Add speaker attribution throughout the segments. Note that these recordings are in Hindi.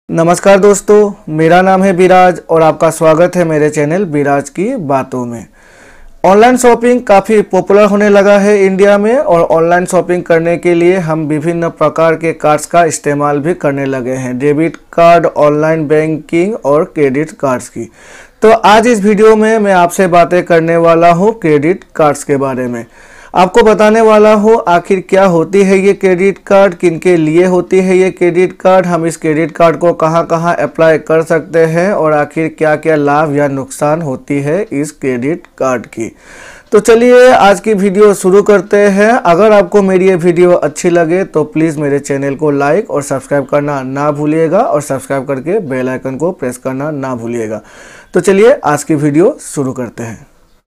Speaker 1: नमस्कार दोस्तों, मेरा नाम है बिराज और आपका स्वागत है मेरे चैनल बिराज की बातों में। ऑनलाइन शॉपिंग काफ़ी पॉपुलर होने लगा है इंडिया में और ऑनलाइन शॉपिंग करने के लिए हम विभिन्न प्रकार के कार्ड्स का इस्तेमाल भी करने लगे हैं, डेबिट कार्ड, ऑनलाइन बैंकिंग और क्रेडिट कार्ड्स की। तो आज इस वीडियो में मैं आपसे बातें करने वाला हूँ क्रेडिट कार्ड्स के बारे में। आपको बताने वाला हूँ आखिर क्या होती है ये क्रेडिट कार्ड, किनके लिए होती है ये क्रेडिट कार्ड, हम इस क्रेडिट कार्ड को कहाँ कहाँ अप्लाई कर सकते हैं और आखिर क्या क्या लाभ या नुकसान होती है इस क्रेडिट कार्ड की। तो चलिए आज की वीडियो शुरू करते हैं। अगर आपको मेरी ये वीडियो अच्छी लगे तो प्लीज़ मेरे चैनल को लाइक और सब्सक्राइब करना ना भूलिएगा और सब्सक्राइब करके बेल आइकन को प्रेस करना ना भूलिएगा। तो चलिए आज की वीडियो शुरू करते हैं।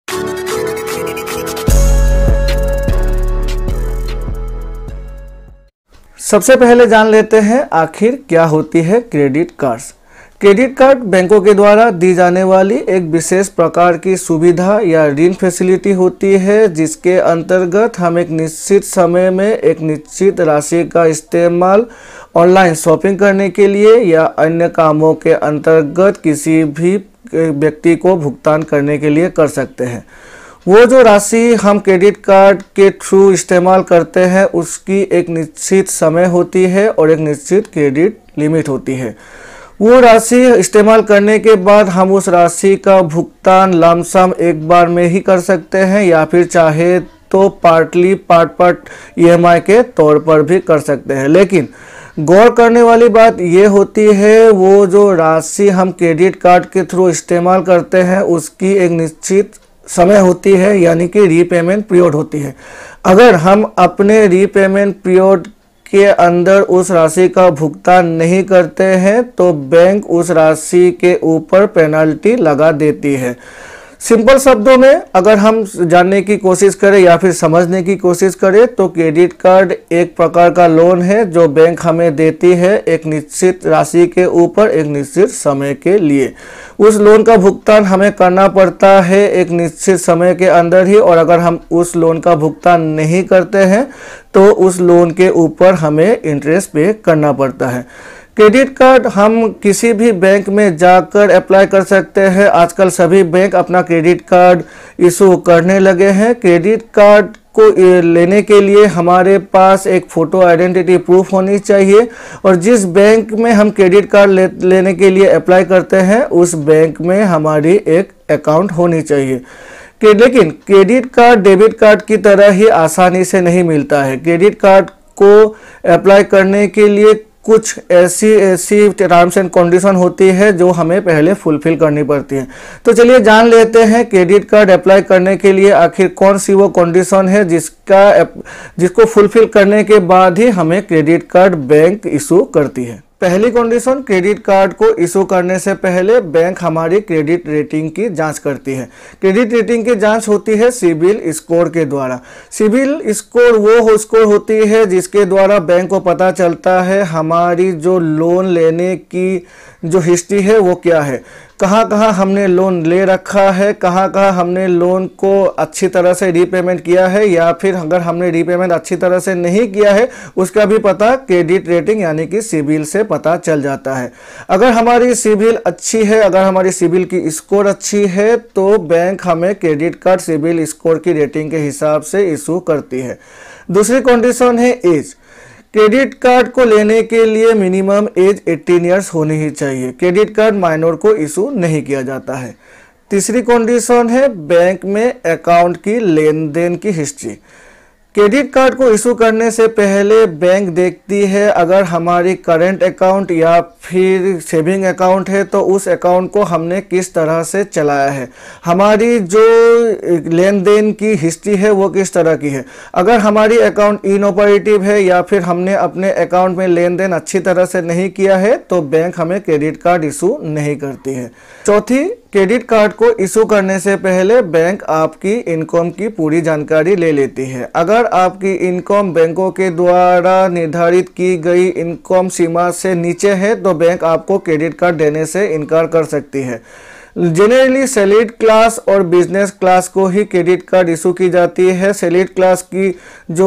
Speaker 1: सबसे पहले जान लेते हैं आखिर क्या होती है क्रेडिट कार्ड्स। क्रेडिट कार्ड बैंकों के द्वारा दी जाने वाली एक विशेष प्रकार की सुविधा या ऋण फैसिलिटी होती है, जिसके अंतर्गत हम एक निश्चित समय में एक निश्चित राशि का इस्तेमाल ऑनलाइन शॉपिंग करने के लिए या अन्य कामों के अंतर्गत किसी भी व्यक्ति को भुगतान करने के लिए कर सकते हैं। वो जो राशि हम क्रेडिट कार्ड के थ्रू इस्तेमाल करते हैं उसकी एक निश्चित समय होती है और एक निश्चित क्रेडिट लिमिट होती है। वो राशि इस्तेमाल करने के बाद हम उस राशि का भुगतान लमसम एक बार में ही कर सकते हैं या फिर चाहे तो पार्ट EMI के तौर पर भी कर सकते हैं। लेकिन गौर करने वाली बात ये होती है वो जो राशि हम क्रेडिट कार्ड के थ्रू इस्तेमाल करते हैं उसकी एक निश्चित समय होती है, यानी कि रीपेमेंट पीरियड होती है। अगर हम अपने रीपेमेंट पीरियड के अंदर उस राशि का भुगतान नहीं करते हैं तो बैंक उस राशि के ऊपर पेनल्टी लगा देती है। सिंपल शब्दों में अगर हम जानने की कोशिश करें या फिर समझने की कोशिश करें तो क्रेडिट कार्ड एक प्रकार का लोन है जो बैंक हमें देती है एक निश्चित राशि के ऊपर एक निश्चित समय के लिए। उस लोन का भुगतान हमें करना पड़ता है एक निश्चित समय के अंदर ही, और अगर हम उस लोन का भुगतान नहीं करते हैं तो उस लोन के ऊपर हमें इंटरेस्ट पे करना पड़ता है। क्रेडिट कार्ड हम किसी भी बैंक में जाकर अप्लाई कर सकते हैं। आजकल सभी बैंक अपना क्रेडिट कार्ड इशू करने लगे हैं। क्रेडिट कार्ड को लेने के लिए हमारे पास एक फ़ोटो आइडेंटिटी प्रूफ होनी चाहिए और जिस बैंक में हम क्रेडिट कार्ड लेने के लिए अप्लाई करते हैं उस बैंक में हमारी एक अकाउंट होनी चाहिए। लेकिन क्रेडिट कार्ड डेबिट कार्ड की तरह ही आसानी से नहीं मिलता है। क्रेडिट कार्ड को अप्लाई करने के लिए कुछ ऐसी टर्म्स एंड कंडीशन होती है जो हमें पहले फुलफिल करनी पड़ती है। तो चलिए जान लेते हैं क्रेडिट कार्ड अप्लाई करने के लिए आखिर कौन सी वो कंडीशन है जिसको फुलफिल करने के बाद ही हमें क्रेडिट कार्ड बैंक इशू करती है। पहली कंडीशन, क्रेडिट कार्ड को इशू करने से पहले बैंक हमारी क्रेडिट रेटिंग की जांच करती है। क्रेडिट रेटिंग की जांच होती है सिबिल स्कोर के द्वारा। सिबिल स्कोर वो स्कोर होती है जिसके द्वारा बैंक को पता चलता है हमारी जो लोन लेने की जो हिस्ट्री है वो क्या है, कहाँ कहाँ हमने लोन ले रखा है, कहाँ कहाँ हमने लोन को अच्छी तरह से रीपेमेंट किया है या फिर अगर हमने रीपेमेंट अच्छी तरह से नहीं किया है उसका भी पता क्रेडिट रेटिंग यानी कि सिबिल से पता चल जाता है। अगर हमारी सिबिल अच्छी है, अगर हमारी सिबिल की स्कोर अच्छी है तो बैंक हमें क्रेडिट कार्ड सिबिल स्कोर की रेटिंग के हिसाब से इशू करती है। दूसरी कंडीशन है एज। क्रेडिट कार्ड को लेने के लिए मिनिमम एज 18 ईयर्स होनी ही चाहिए। क्रेडिट कार्ड माइनर को इशू नहीं किया जाता है। तीसरी कंडीशन है बैंक में अकाउंट की लेन देन की हिस्ट्री। क्रेडिट कार्ड को इशू करने से पहले बैंक देखती है अगर हमारी करंट अकाउंट या फिर सेविंग अकाउंट है तो उस अकाउंट को हमने किस तरह से चलाया है, हमारी जो लेन देन की हिस्ट्री है वो किस तरह की है। अगर हमारी अकाउंट इनऑपरेटिव है या फिर हमने अपने अकाउंट में लेन देन अच्छी तरह से नहीं किया है तो बैंक हमें क्रेडिट कार्ड इशू नहीं करती है। चौथी, क्रेडिट कार्ड को इशू करने से पहले बैंक आपकी इनकम की पूरी जानकारी ले लेती है। अगर आपकी इनकम बैंकों के द्वारा निर्धारित की गई इनकम सीमा से नीचे है तो बैंक आपको क्रेडिट कार्ड देने से इनकार कर सकती है। जनरली सैलरीड क्लास और बिजनेस क्लास को ही क्रेडिट कार्ड इशू की जाती है। सैलरीड क्लास की जो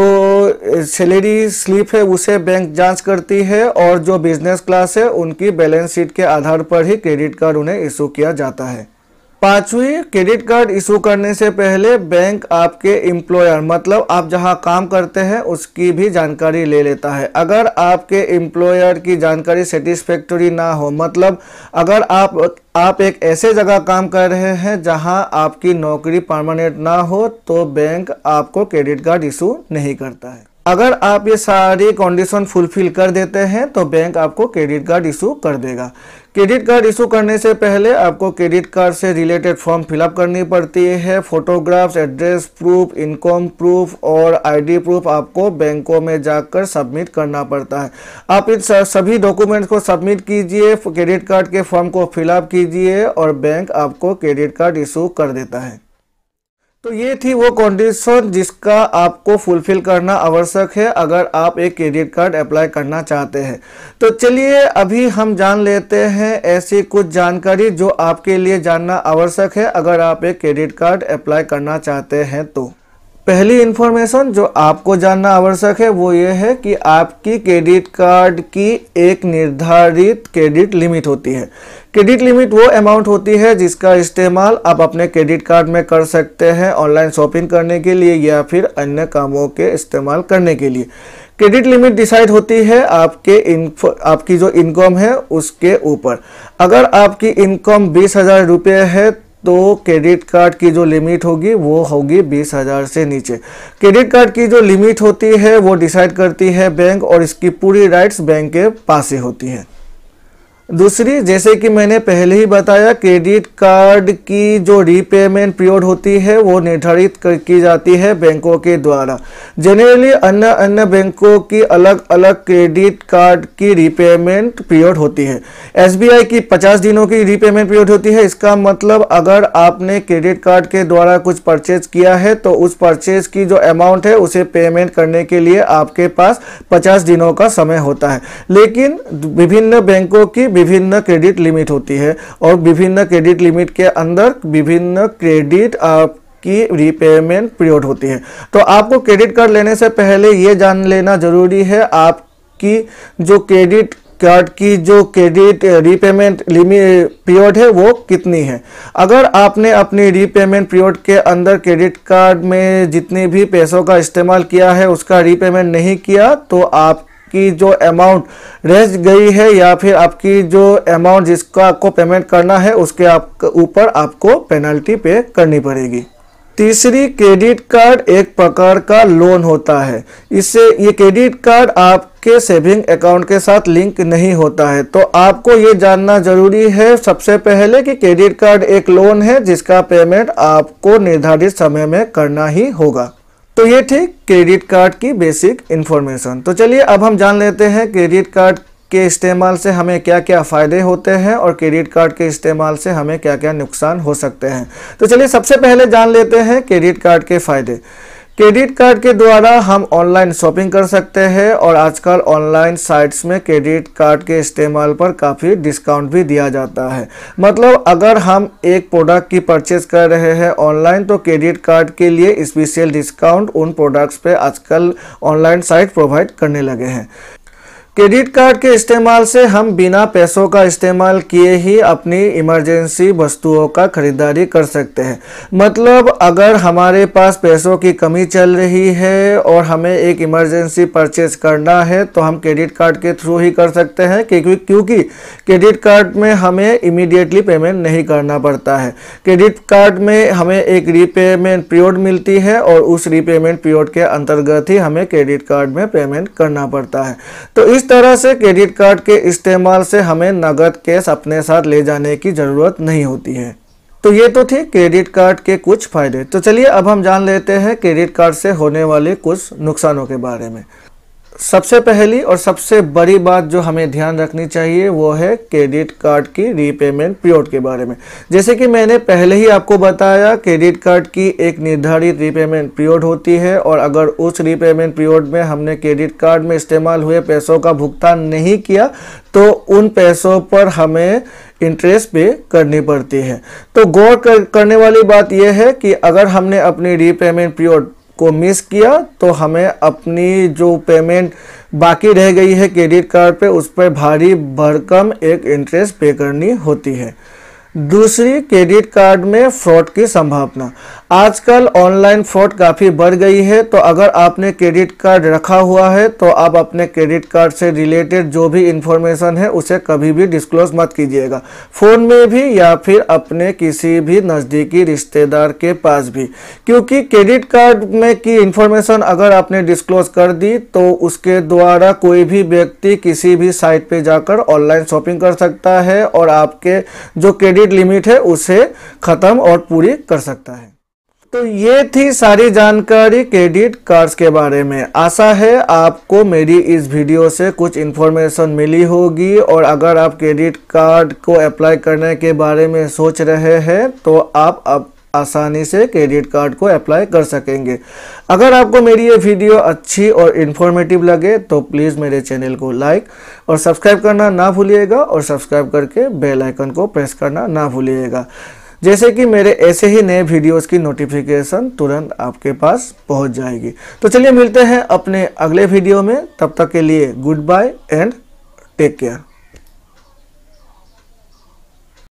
Speaker 1: सैलरी स्लिप है उसे बैंक जांच करती है और जो बिजनेस क्लास है उनकी बैलेंस शीट के आधार पर ही क्रेडिट कार्ड उन्हें इशू किया जाता है। पांचवी, क्रेडिट कार्ड इशू करने से पहले बैंक आपके एम्प्लॉयर मतलब आप जहां काम करते हैं उसकी भी जानकारी ले लेता है। अगर आपके एम्प्लॉयर की जानकारी सेटिस्फैक्टरी ना हो, मतलब अगर आप एक ऐसे जगह काम कर रहे हैं जहां आपकी नौकरी परमानेंट ना हो, तो बैंक आपको क्रेडिट कार्ड इशू नहीं करता है। अगर आप ये सारी कंडीशन फुलफिल कर देते हैं तो बैंक आपको क्रेडिट कार्ड इशू कर देगा। क्रेडिट कार्ड इशू करने से पहले आपको क्रेडिट कार्ड से रिलेटेड फॉर्म फिलअप करनी पड़ती है। Photographs, address proof, income proof और आईडी प्रूफ आपको बैंकों में जाकर सबमिट करना पड़ता है। आप इन सभी डॉक्यूमेंट्स को सबमिट कीजिए, क्रेडिट कार्ड के फॉर्म को फिलअप कीजिए और बैंक आपको क्रेडिट कार्ड इशू कर देता है। तो ये थी वो कंडीशन जिसका आपको फुलफिल करना आवश्यक है अगर आप एक क्रेडिट कार्ड अप्लाई करना चाहते हैं। तो चलिए अभी हम जान लेते हैं ऐसी कुछ जानकारी जो आपके लिए जानना आवश्यक है अगर आप एक क्रेडिट कार्ड अप्लाई करना चाहते हैं। तो पहली इंफॉर्मेशन जो आपको जानना आवश्यक है वो ये है कि आपकी क्रेडिट कार्ड की एक निर्धारित क्रेडिट लिमिट होती है। क्रेडिट लिमिट वो अमाउंट होती है जिसका इस्तेमाल आप अपने क्रेडिट कार्ड में कर सकते हैं ऑनलाइन शॉपिंग करने के लिए या फिर अन्य कामों के इस्तेमाल करने के लिए। क्रेडिट लिमिट डिसाइड होती है आपकी जो इनकम है उसके ऊपर। अगर आपकी इनकम 20,000 रुपये है तो क्रेडिट कार्ड की जो लिमिट होगी वो होगी 20,000 से नीचे। क्रेडिट कार्ड की जो लिमिट होती है वो डिसाइड करती है बैंक और इसकी पूरी राइट्स बैंक के पास ही होती है। दूसरी, जैसे कि मैंने पहले ही बताया, क्रेडिट कार्ड की जो रीपेमेंट पीरियड होती है वो निर्धारित की जाती है बैंकों के द्वारा। जनरली अन्य बैंकों की अलग अलग क्रेडिट कार्ड की रीपेमेंट पीरियड होती है। एसबीआई की 50 दिनों की रीपेमेंट पीरियड होती है। इसका मतलब अगर आपने क्रेडिट कार्ड के द्वारा कुछ परचेज किया है तो उस परचेज की जो अमाउंट है उसे पेमेंट करने के लिए आपके पास 50 दिनों का समय होता है। लेकिन विभिन्न बैंकों की विभिन्न क्रेडिट लिमिट होती है और विभिन्न क्रेडिट लिमिट के अंदर विभिन्न क्रेडिट की रीपेमेंट पीरियड होती है। तो आपको क्रेडिट कार्ड लेने से पहले ये जान लेना जरूरी है आपकी जो क्रेडिट कार्ड की जो क्रेडिट रीपेमेंट लिमिट पीरियड है वो कितनी है। अगर आपने अपनी रीपेमेंट पीरियड के अंदर क्रेडिट कार्ड में जितनी भी पैसों का इस्तेमाल किया है उसका रीपेमेंट नहीं किया तो आप की जो अमाउंट रह गई है या फिर आपकी जो अमाउंट जिसका आपको पेमेंट करना है उसके ऊपर आपको पेनल्टी पे करनी पड़ेगी। तीसरी, क्रेडिट कार्ड एक प्रकार का लोन होता है। इससे ये क्रेडिट कार्ड आपके सेविंग अकाउंट के साथ लिंक नहीं होता है। तो आपको ये जानना जरूरी है सबसे पहले कि क्रेडिट कार्ड एक लोन है जिसका पेमेंट आपको निर्धारित समय में करना ही होगा। तो ये थी क्रेडिट कार्ड की बेसिक इन्फॉर्मेशन। तो चलिए अब हम जान लेते हैं क्रेडिट कार्ड के इस्तेमाल से हमें क्या क्या फ़ायदे होते हैं और क्रेडिट कार्ड के इस्तेमाल से हमें क्या क्या नुकसान हो सकते हैं। तो चलिए सबसे पहले जान लेते हैं क्रेडिट कार्ड के फ़ायदे। क्रेडिट कार्ड के द्वारा हम ऑनलाइन शॉपिंग कर सकते हैं और आजकल ऑनलाइन साइट्स में क्रेडिट कार्ड के इस्तेमाल पर काफ़ी डिस्काउंट भी दिया जाता है। मतलब अगर हम एक प्रोडक्ट की परचेज कर रहे हैं ऑनलाइन तो क्रेडिट कार्ड के लिए स्पेशल डिस्काउंट उन प्रोडक्ट्स पे आजकल ऑनलाइन साइट प्रोवाइड करने लगे हैं। क्रेडिट कार्ड के इस्तेमाल से हम बिना पैसों का इस्तेमाल किए ही अपनी इमरजेंसी वस्तुओं का खरीदारी कर सकते हैं। मतलब अगर हमारे पास पैसों की कमी चल रही है और हमें एक इमरजेंसी परचेज करना है तो हम क्रेडिट कार्ड के थ्रू ही कर सकते हैं क्योंकि क्रेडिट कार्ड में हमें इमीडिएटली पेमेंट नहीं करना पड़ता है। क्रेडिट कार्ड में हमें एक रीपेमेंट पीरियड मिलती है और उस रीपेमेंट पीरियड के अंतर्गत ही हमें क्रेडिट कार्ड में पेमेंट करना पड़ता है। तो इस तरह से क्रेडिट कार्ड के इस्तेमाल से हमें नगद कैश अपने साथ ले जाने की ज़रूरत नहीं होती है। तो ये तो थे क्रेडिट कार्ड के कुछ फ़ायदे। तो चलिए अब हम जान लेते हैं क्रेडिट कार्ड से होने वाले कुछ नुकसानों के बारे में। सबसे पहली और सबसे बड़ी बात जो हमें ध्यान रखनी चाहिए वो है क्रेडिट कार्ड की रीपेमेंट पीरियड के बारे में। जैसे कि मैंने पहले ही आपको बताया क्रेडिट कार्ड की एक निर्धारित रीपेमेंट पीरियड होती है और अगर उस रीपेमेंट पीरियड में हमने क्रेडिट कार्ड में इस्तेमाल हुए पैसों का भुगतान नहीं किया तो उन पैसों पर हमें इंटरेस्ट पे करनी पड़ती है। तो गौर करने वाली बात यह है कि अगर हमने अपनी रीपेमेंट पीरियड को मिस किया तो हमें अपनी जो पेमेंट बाकी रह गई है क्रेडिट कार्ड पे उस पर भारी भरकम एक इंटरेस्ट पे करनी होती है। दूसरी, क्रेडिट कार्ड में फ्रॉड की संभावना। आजकल ऑनलाइन फ्रॉड काफ़ी बढ़ गई है, तो अगर आपने क्रेडिट कार्ड रखा हुआ है तो आप अपने क्रेडिट कार्ड से रिलेटेड जो भी इंफॉर्मेशन है उसे कभी भी डिस्क्लोज मत कीजिएगा, फ़ोन में भी या फिर अपने किसी भी नज़दीकी रिश्तेदार के पास भी, क्योंकि क्रेडिट कार्ड में की इंफॉर्मेशन अगर आपने डिस्क्लोज कर दी तो उसके द्वारा कोई भी व्यक्ति किसी भी साइट पे जाकर ऑनलाइन शॉपिंग कर सकता है और आपके जो क्रेडिट लिमिट है उसे खत्म और पूरी कर सकता है। तो ये थी सारी जानकारी क्रेडिट कार्ड्स के बारे में। आशा है आपको मेरी इस वीडियो से कुछ इन्फॉर्मेशन मिली होगी और अगर आप क्रेडिट कार्ड को अप्लाई करने के बारे में सोच रहे हैं तो आप अब आसानी से क्रेडिट कार्ड को अप्लाई कर सकेंगे। अगर आपको मेरी ये वीडियो अच्छी और इन्फॉर्मेटिव लगे तो प्लीज़ मेरे चैनल को लाइक और सब्सक्राइब करना ना भूलिएगा और सब्सक्राइब करके बेल आइकन को प्रेस करना ना भूलिएगा, जैसे कि मेरे ऐसे ही नए वीडियोस की नोटिफिकेशन तुरंत आपके पास पहुंच जाएगी। तो चलिए मिलते हैं अपने अगले वीडियो में, तब तक के लिए goodbye and take care.